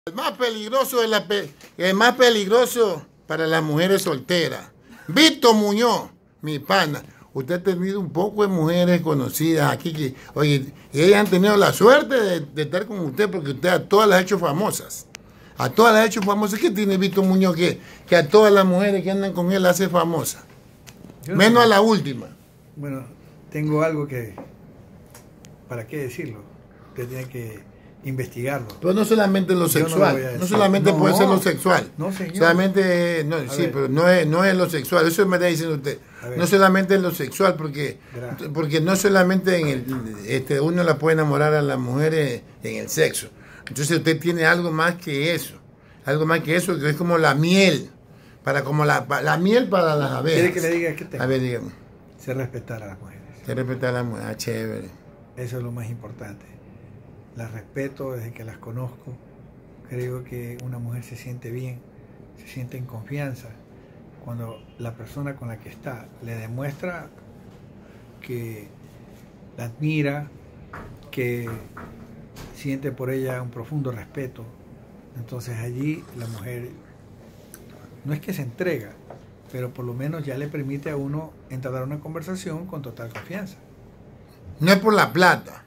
El más peligroso para las mujeres solteras. Víctor Muñoz, mi pana. Usted ha tenido un poco de mujeres conocidas aquí que, oye, ellas han tenido la suerte de estar con usted porque usted a todas las ha hecho famosas. A todas las ha hecho famosas. ¿Qué tiene Víctor Muñoz que a todas las mujeres que andan con él hace famosa? Menos a la última. Bueno, tengo algo que, ¿para qué decirlo? Usted tiene que investigarlo. Pero no solamente lo sexual, no solamente puede ser lo sexual. No, señor. Solamente, no, sí, pero no es lo sexual, eso me está diciendo usted. No solamente es lo sexual, porque no solamente uno la puede enamorar a las mujeres en el sexo. Entonces usted tiene algo más que eso, que es como la miel, como la miel para las abejas. ¿Quiere que le diga qué tengo? A ver, dígame. Se respetar a las mujeres. Se respetar a las mujeres, chévere. Eso es lo más importante. Las respeto desde que las conozco. Creo que una mujer se siente bien, se siente en confianza cuando la persona con la que está le demuestra que la admira, que siente por ella un profundo respeto. Entonces allí la mujer no es que se entrega, pero por lo menos ya le permite a uno entablar una conversación con total confianza. No es por la plata.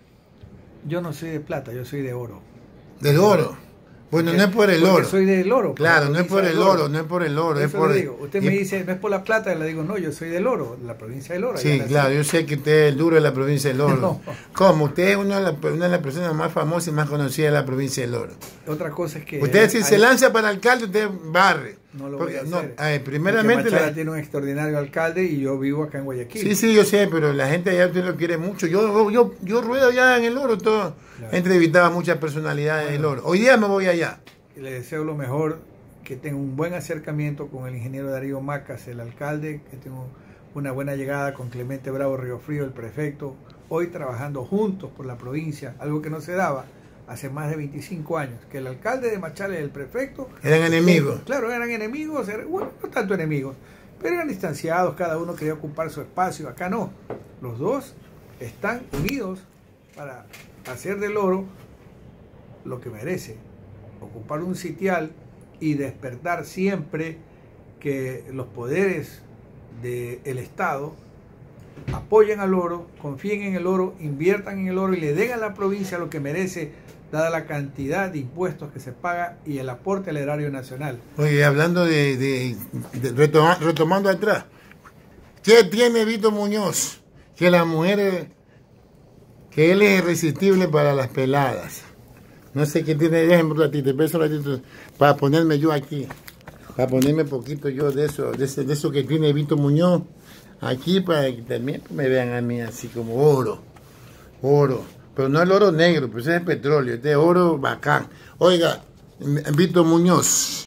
Yo no soy de plata, yo soy de oro. ¿Del oro? Bueno, no es por el oro. Soy del oro. Claro, no es por el oro, no es por el oro. Es por... digo. Usted me dice, no es por la plata, le digo, no, yo soy del oro, de la provincia del oro. Sí, claro, yo sé que usted es el duro de la provincia del oro. No. ¿Cómo? Usted es una de las personas más famosas y más conocidas de la provincia del oro. Otra cosa es que... Usted si se lanza para alcalde, usted barre. No lo voy a hacer. Primeramente... Machala tiene un extraordinario alcalde y yo vivo acá en Guayaquil. Sí, yo sé, pero la gente allá usted lo quiere mucho. Yo ruedo allá en el oro todo. Claro. He entrevistado a muchas personalidades del oro. Hoy día me voy allá. Le deseo lo mejor, que tenga un buen acercamiento con el ingeniero Darío Macas, el alcalde, que tenga una buena llegada con Clemente Bravo Río Frío, el prefecto, hoy trabajando juntos por la provincia, algo que no se daba hace más de 25 años, que el alcalde de Machala y el prefecto... Eran enemigos. Claro, eran enemigos, bueno, no tanto enemigos, pero eran distanciados, cada uno quería ocupar su espacio, acá no, los dos están unidos para hacer del oro lo que merece, ocupar un sitial y despertar siempre que los poderes del Estado apoyen al oro, confíen en el oro, inviertan en el oro y le den a la provincia lo que merece, dada la cantidad de impuestos que se paga y el aporte al erario nacional. Oye, hablando retomando atrás, ¿qué tiene Víctor Muñoz? Que las mujeres, que él es irresistible para las peladas. No sé qué tiene, déjenme un ratito, para ponerme yo aquí, para ponerme poquito yo de eso que tiene Víctor Muñoz, aquí para que también me vean a mí así como oro, pero no el oro negro, pues ese es petróleo, este es oro bacán. Oiga, Víctor Muñoz.